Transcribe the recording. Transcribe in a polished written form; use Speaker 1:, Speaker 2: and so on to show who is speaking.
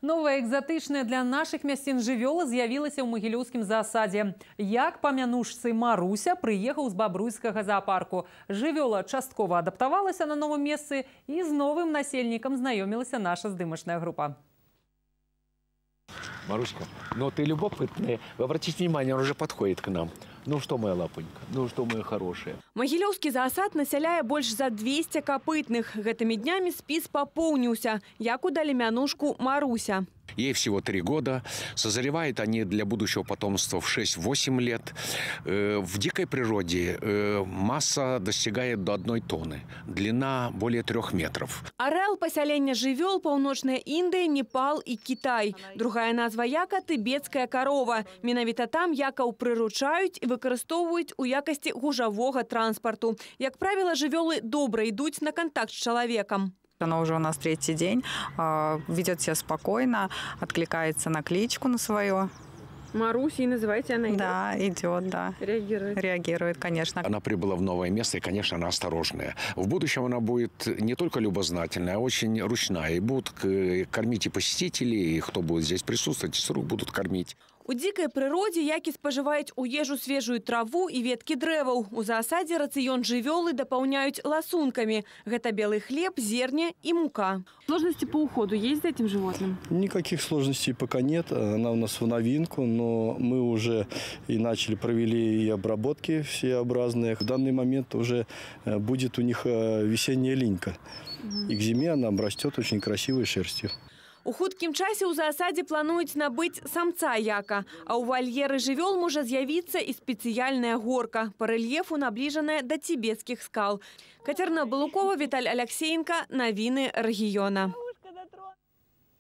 Speaker 1: Новая экзотычная для наших мясцін жывёла з'явілася ў магілёўскім заасадзе. Як памянушцы Маруся прыехаў з бабруйскага зоопарку. Жывёла часткова адаптавалася на новым месцы і з новым насельнікам знаёмілася наша здымачная група.
Speaker 2: Маруська, ну ты любопытная. Вы обратите внимание, он уже подходит к нам. Ну что, моя лапонька, ну что, моя хорошая.
Speaker 3: Магілёўскі заасад насяляе больш за 200 капытных. Гэтымі днямі спіс папоўніўся. Як удалі мянушку Маруся.
Speaker 4: Ей всего 3 года. Созревают они для будущего потомства в 6-8 лет. В дикой природе масса достигает до 1 тонны. Длина более 3 метров.
Speaker 3: Арэал пасялення жывёл паўночная Індыя, Непал і Кітай. Другая назва яка – тыбецкая карова. Менавіта там якаў прыручаюць і выкарыстоўваюць у якасці гужавога транспарту. Як правіла, жывёлы добра ідуць на контакт с человеком.
Speaker 5: Она уже у нас 3-й день, ведет себя спокойно, откликается на кличку на свою.
Speaker 3: Маруся, и называете она идет?
Speaker 5: Да, идет, да.
Speaker 3: Реагирует?
Speaker 5: Реагирует, конечно.
Speaker 4: Она прибыла в новое место, и, конечно, она осторожная. В будущем она будет не только любознательная, а очень ручная. И будут кормить и посетителей, и кто будет здесь присутствовать, с рук будут кормить.
Speaker 3: У дзікай прыродзе які спажываюць у ежу свежую траву і веткі дрэваў. У заасадзе рацыён жывёлы дапаўняюць ласункамі. Гэта белый хлеб, зерня и мука.
Speaker 6: Сложности по уходу есть за этим животным?
Speaker 7: Никаких сложностей пока нет. Она у нас в новинку, но мы уже провели и обработки всеобразные. В данный момент уже будет у них весенняя линька. И к зиме она обрастет очень красивой шерстью.
Speaker 3: У хуткім часе ў заасадзе плануюць набыць самца яка, а ў вальеры жывёл можа з'явіцца і спецыяльная горка, па рэльефу набліжаная да цібецкіх скал. Кацярына Балукова, Віталь Аляксеенка, навіны рэгіёна.